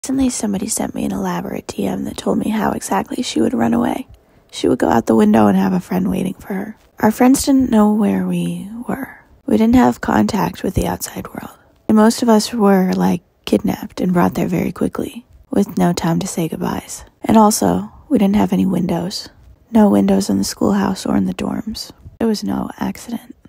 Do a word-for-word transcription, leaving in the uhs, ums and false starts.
Recently, somebody sent me an elaborate D M that told me how exactly she would run away. She would go out the window and have a friend waiting for her. Our friends didn't know where we were. We didn't have contact with the outside world. And most of us were, like, kidnapped and brought there very quickly, with no time to say goodbyes. And also, we didn't have any windows. No windows in the schoolhouse or in the dorms. There was no accident.